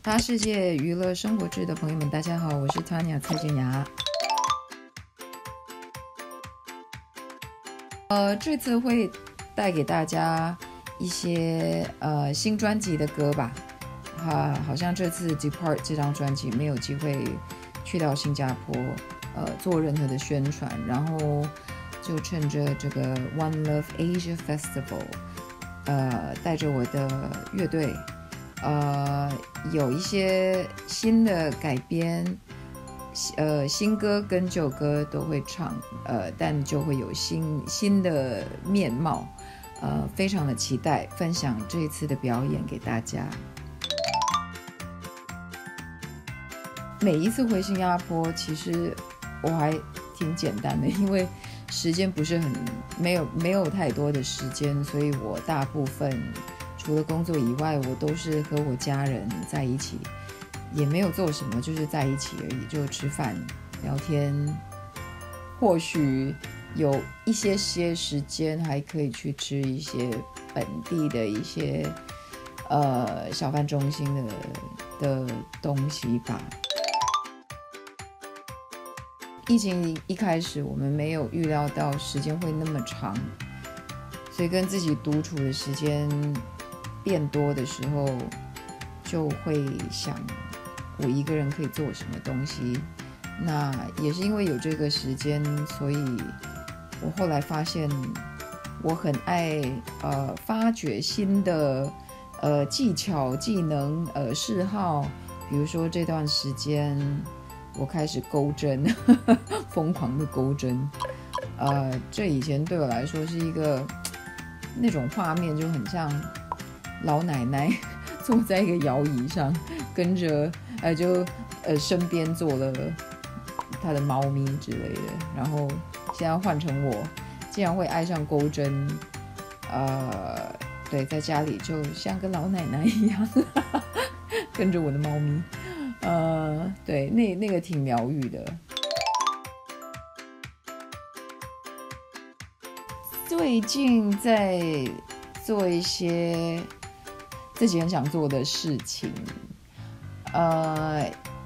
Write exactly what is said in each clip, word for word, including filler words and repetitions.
大世界娱乐生活志的朋友们，大家好，我是 Tanya 蔡健雅。呃，这次会带给大家一些呃新专辑的歌吧。哈，好像这次 Depart 这张专辑没有机会去到新加坡，呃，做任何的宣传，然后就趁着这个 One Love Asia Festival， 呃，带着我的乐队。呃，有一些新的改编，呃，新歌跟旧歌都会唱，呃，但就会有新新的面貌，呃，非常的期待分享这一次的表演给大家。每一次回新加坡，其实我还挺简单的，因为时间不是很没有没有太多的时间，所以我大部分除了工作以外，我都是和我家人在一起，也没有做什么，就是在一起而已，就吃饭聊天，或许有一些些时间还可以去吃一些本地的一些呃小贩中心的的东西吧。疫情一开始我们没有预料到时间会那么长，所以跟自己独处的时间变多的时候，就会想我一个人可以做什么东西。那也是因为有这个时间，所以我后来发现我很爱呃发掘新的呃技巧、技能、呃嗜好。比如说这段时间我开始钩针，疯狂的钩针。呃，这以前对我来说是一个那种画面，就很像老奶奶坐在一个摇椅上，跟着呃就呃身边坐了她的猫咪之类的。然后现在换成我，竟然会爱上钩针。呃，对，在家里就像个老奶奶一样，跟着我的猫咪。呃，对，那那个挺疗愈的。最近在做一些自己很想做的事情，呃，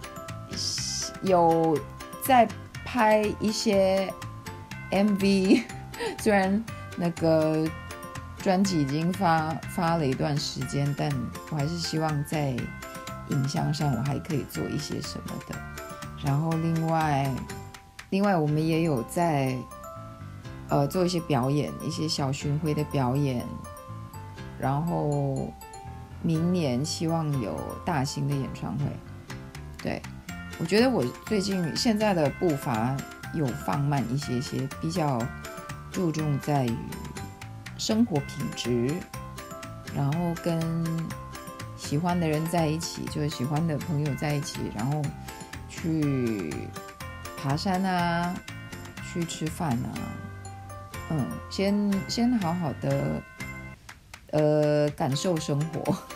有在拍一些 M V， 虽然那个专辑已经发发了一段时间，但我还是希望在影像上我还可以做一些什么的。然后另外另外我们也有在呃做一些表演，一些小巡回的表演，然后明年希望有大型的演唱会。对，我觉得我最近现在的步伐有放慢一些些，比较注重在于生活品质，然后跟喜欢的人在一起，就是喜欢的朋友在一起，然后去爬山啊，去吃饭啊，嗯，先先好好的呃感受生活。